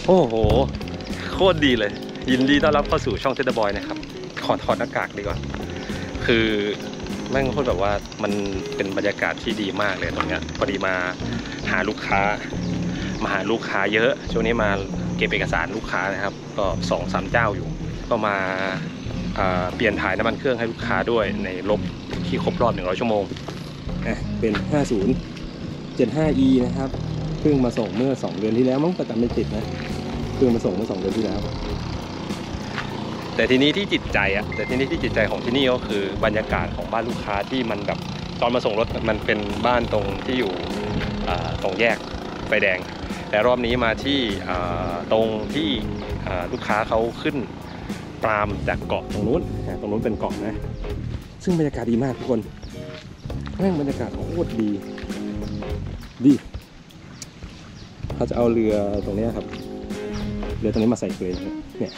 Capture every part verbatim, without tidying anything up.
โอ้โหโคตรดีเลยยินดีต้อนรับเข้าสู่ช่องเทเดอร์บอยนะครับขอถอดหน้ากากดีกว่าคือแม่งโคตรแบบว่ามันเป็นบรรยากาศที่ดีมากเลยตรงเนี้ยพอดีมาหาลูกค้ามาหาลูกค้าเยอะช่วงนี้มาเก็บเอกสารลูกค้านะครับก็สองสามเจ้าอยู่ก็มาเปลี่ยนถ่ายน้ำมันเครื่องให้ลูกค้าด้วยในรถที่ครบรอบหนึ่งร้อยชั่วโมงเป็นห้าสิบ เจ็ดสิบห้า อี นะครับเพิ่งมาส่งเมื่อสองเดือนที่แล้วมั้งประจำไม่ติดนะเพิ่งมาส่งเมื่อสองเดือนที่แล้วแต่ทีนี้ที่จิตใจอะแต่ทีนี้ที่จิตใจของที่นี่ก็คือบรรยากาศของบ้านลูกค้าที่มันแบบตอนมาส่งรถมันเป็นบ้านตรงที่อยู่ตรงแยกไฟแดงแต่รอบนี้มาที่ตรงที่ลูกค้าเขาขึ้นปรามจากเกาะตรงนู้นตรงนู้นเป็นเกาะนะซึ่งบรรยากาศดีมากทุกคนแม่งบรรยากาศโคตรดีดีเขาจะเอาเรือตรงนี้ครับเรือตรงนี้มาใส่เกรนเนี่ย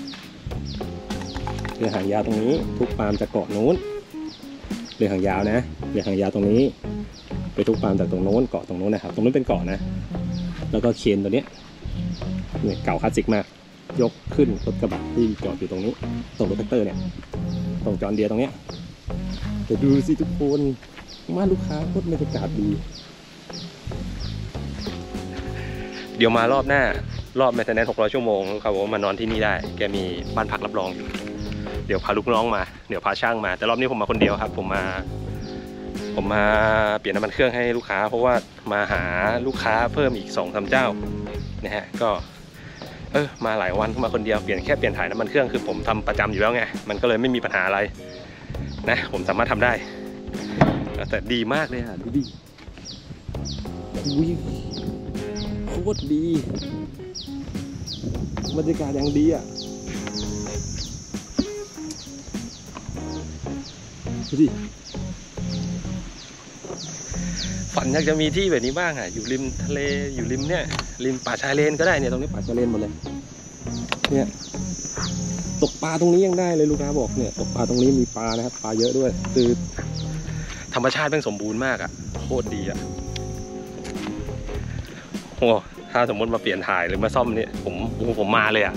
เรือหางยาวตรงนี้ทุกปามจากเกาะนู้นเรือหางยาวนะเรือหางยาวตรงนี้ไปทุกปามจากตรงโน้นเกาะตรงโน้นนะครับตรงนู้นเป็นเกาะนะแล้วก็เคนตัวเนี้ยเนี่ยเก่าคลาสสิกมากยกขึ้นรถกระบะที่จอดอยู่ตรงนี้ตรงรถแท็กเตอร์เนี่ยตรงจอดเดียตรงเนี้ยแต่ดูสิทุกคนบ้านลูกค้าโคตรบรรยากาศดีเดี๋ยวมารอบหน้ารอบแมทเทนแนนซ์หกร้อยชั่วโมงเขาบอกว่ามานอนที่นี่ได้แกมีบ้านพักรับรองอยู่เดี๋ยวพาลูกน้องมาเดี๋ยวพาช่างมาแต่รอบนี้ผมมาคนเดียวครับผมมาผมมาเปลี่ยนน้ำมันเครื่องให้ลูกค้าเพราะว่ามาหาลูกค้าเพิ่มอีกสองสามเจ้านะฮะก็เออมาหลายวันมาคนเดียวเปลี่ยนแค่เปลี่ยนถ่ายน้ำมันเครื่องคือผมทำประจำอยู่แล้วไงมันก็เลยไม่มีปัญหาอะไรนะผมสามารถทำได้แต่ดีมากเลยอ่ะดูดิอุ้ยโคตรดีบรรยากาศอย่างดีอ่ะดูดิฝันอยากจะมีที่แบบนี้บ้างอ่ะอยู่ริมทะเลอยู่ริมเนี่ยริมป่าชายเลนก็ได้เนี่ยตรงนี้ป่าชายเลนหมดเลยเนี่ยตกปลาตรงนี้ยังได้เลยลูกค้าบอกเนี่ยตกปลาตรงนี้มีปลานะครับปลาเยอะด้วยคือธรรมชาติเป็นสมบูรณ์มากอ่ะโคตรดีอ่ะโอ้ถ้าสมมติมาเปลี่ยนถ่ายหรือมาซ่อมเนี่ยผมผมมาเลยอ่ะ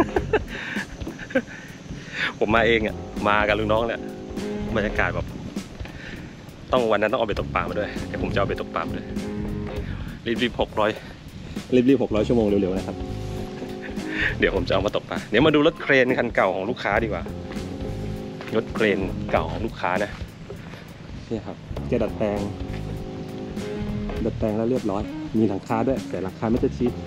ผมมาเองอ่ะมากับลูกน้องเนี่ยบรรยากาศแบบต้องวันนั้นต้องเอาไปตกปลามาด้วยเดี๋ยวผมจะเอาไปตกปลาด้วยรีบๆหกร้อยรีบๆหกร้อยชั่วโมงเร็วๆนะครับ เดี๋ยวผมจะเอามาตกปลาเดี๋ยวมาดูรถเครนคันเก่าของลูกค้าดีกว่ารถเครนเก่าของลูกค้านะนี่ครับแกดัดแปลงดัดแปลงแล้วเรียบร้อยมีหลังคาด้วยแต่หลังคาไม่จะชิด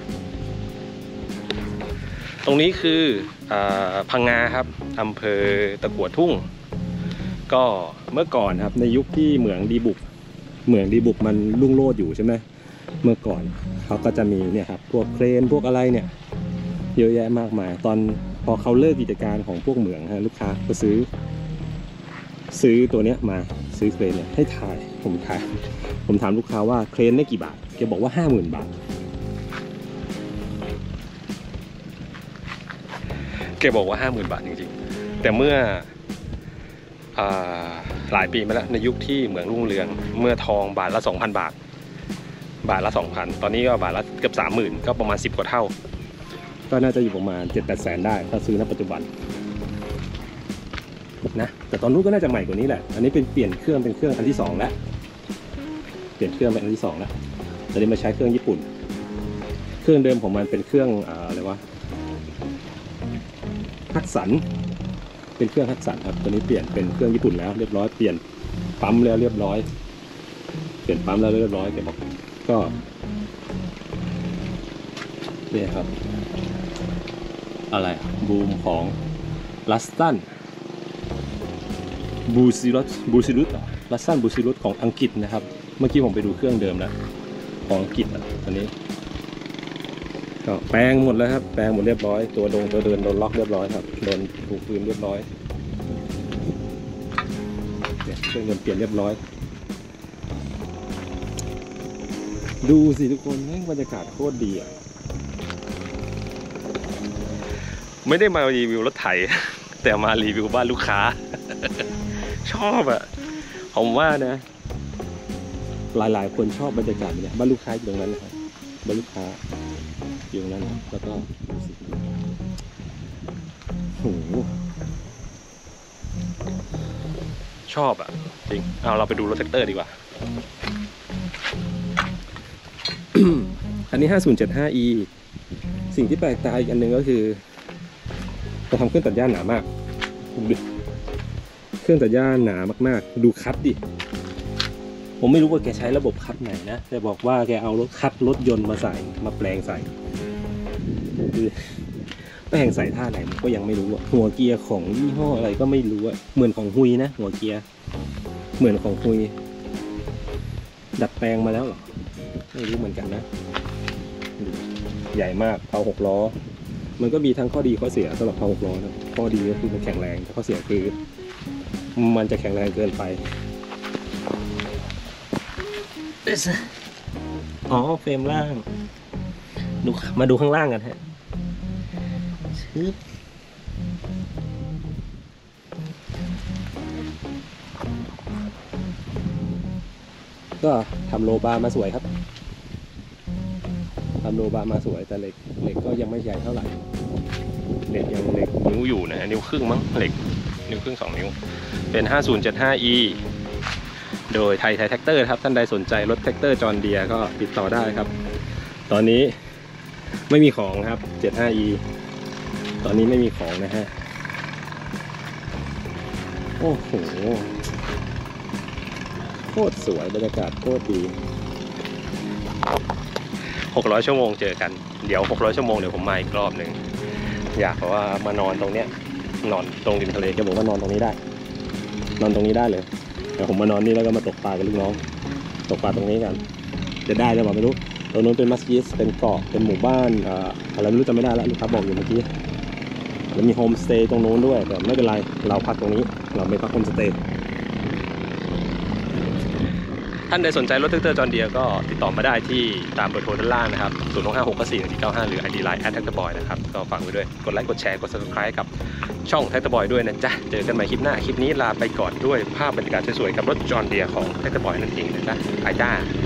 ตรงนี้คือพังงาครับอำเภอตะกั่วทุ่งก็เมื่อก่อนครับในยุคที่เหมืองดีบุกเหมืองดีบุกมันรุ่งโรจน์อยู่ใช่ไหมเมื่อก่อนเขาก็จะมีเนี่ยครับพวกเครนพวกอะไรเนี่ยเยอะแยะมากมายตอนพอเขาเลิกกิจการของพวกเหมืองฮะลูกค้าก็ซื้อซื้อตัวเนี้ยมาซื้อเครนเนี่ยให้ถ่ายผมถ่ายผมถามลูกค้าว่าเครนได้กี่บาทแกบอกว่าห้าหมื่นบาทแกบอกว่าห้าหมื่นบาทจริงๆแต่เมื่อหลายปีมาแล้วในยุคที่เหมืองรุ่งเรืองเมื่อทองบาทละ สองพัน บาทบาทละ สองพัน ตอนนี้ก็บาทละเกือบ สามหมื่น ก็ประมาณสิบกว่าเท่าก็น่าจะอยู่ประมาณ เจ็ดแปด แสนได้ถ้าซื้อณปัจจุบันนะแต่ตอนนู้นก็น่าจะใหม่กว่านี้แหละอันนี้เป็นเปลี่ยนเครื่องเป็นเครื่องอันที่สองแล้วเปลี่ยนเครื่องเป็นอันที่สองแล้วตอนนี้มาใช้เครื่องญี่ปุ่นเครื่องเดิมของมันเป็นเครื่องอะไรวะฮัตสันเป็นเครื่องฮัตสันครับตอนนี้เปลี่ยนเป็นเครื่องญี่ปุ่นแล้วเรียบร้อยเปลี่ยนปั๊มแล้วเรียบร้อยเปลี่ยนปั๊มแล้วเรียบร้อยแกบอกก็นี่ครับอะไรบูมของลัสตันบูซิรุสบูซิรุสลัสตันบูซิรุสของอังกฤษนะครับเมื่อกี้ผมไปดูเครื่องเดิมแล้วของอังกฤษอ่ะตอนนี้ก็แปลงหมดแล้วครับแปลงหมดเรียบร้อยตัวดงตัวเดินโดนล็อกเรียบร้อยครับโดนถูกปืนเรียบร้อยเนี่ยเครื่องยนต์เปลี่ยนเรียบร้อยดูสิทุกคนบรรยากาศโคตรดีอ่ะไม่ได้มารีวิวรถไถแต่มารีวิวบ้านลูกค้า ชอบอ่ะผมว่านะหลายๆคนชอบบรรยากาศเนี่ยบ้านลูกค้าอยู่ตรงนั้นนะครับบ้านลูกค้าอยู่ตรงนั้นนะแล้วก็ดูสิโหชอบอ่ะจริงเอาเราไปดูรถแท็กเตอร์ดีกว่าอันนี้ ห้าศูนย์เจ็ดห้า อี สิ่งที่แปลกตาอีกอันหนึ่งก็คือจะทำเครื่องตัดหญ้าหนามากดูดิเครื่องตัดหญ้าหนามากๆดูคัดดิผมไม่รู้ว่าแกใช้ระบบคัดไหนนะแต่บอกว่าแกเอารถคัดรถยนต์มาใส่มาแปลงใส่คือแปลงใส่ท่าไหนผมก็ยังไม่รู้อะหัวเกียร์ของยี่ห้ออะไรก็ไม่รู้อะเหมือนของฮุยนะหัวเกียร์เหมือนของฮุยดัดแปลงมาแล้วเหรอไม่รู้เหมือนกันนะใหญ่มากเพาหกล้อมันก็มีทั้งข้อดีข้อเสียสำหรับเพาหกล้อนะข้อดีก็คือมันแข็งแรงแต่ข้อเสียคือมันจะแข็งแรงเกินไปอ๋อเฟรมล่างดูมาดูข้างล่างกันฮะชึบก็ทำโลบาร์มาสวยครับทำโลบาร์มาสวยแต่เหล็กเหล็กก็ยังไม่ใหญ่เท่าไหร่เหล็กยังเหล็กนิ้วอยู่นะนิ้วครึ่งมั้งเหล็กนิ้วครึ่งสองนิ้วเป็น ห้าศูนย์เจ็ดห้า อี โดยไทยไทยแท็กเตอร์ครับท่านใดสนใจรถแท็กเตอร์จอห์นเดียร์ก็ติดต่อได้ครับตอนนี้ไม่มีของครับ เจ็ดห้า อี ตอนนี้ไม่มีของนะฮะโอ้โหโคตรสวยบรรยากาศโคตรดีหกร้อยชั่วโมงเจอกันเดี๋ยวหกร้อยชั่วโมงเดี๋ยวผมมาอีกรอบหนึ่งอยากแบบว่ามานอนตรงเนี้ยนอนตรงริมทะเลแกบอกว่านอนตรงนี้ได้นอนตรงนี้ได้เลยเดี๋ยวผมมานอนนี่แล้วก็มาตกปลากับลูกน้องตกปลาตรงนี้กันจะได้หรือเปล่าไม่รู้ตรงนู้นเป็นมัสยิดเป็นเกาะเป็นหมู่บ้านอ่าอะไรไม่รู้จำไม่ได้แล้วลูกค้าบอกอยู่เมื่อกี้แล้วมีโฮมสเตย์ตรงนู้นด้วยแต่ไม่เป็นไรเราพักตรงนี้เราไม่พักโฮมสเตย์ท่านใดสนใจรถแท็กเตอร์จอห์นเดียร์ก็ติดต่อมาได้ที่ตามเบอร์โทรด้านล่างนะครับศูนย์ หก ห้า หก สี่ หนึ่ง สี่ เก้า ห้าหรือ ไอ ดี ไลน์ แอท แท็กเตอร์บอย นะครับก็ฝากไว้ด้วยกดไลค์กดแชร์กด ซับสไครบ์ กับช่องแท็กเตอร์บอยด้วยนะจ๊ะเจอกันใหม่คลิปหน้าคลิปนี้ลาไปก่อนด้วยภาพบรรยากาศสวยๆกับรถจอห์นเดียร์ของแท็กเตอร์บอยนั่นเองนะจ๊ะไปจ้า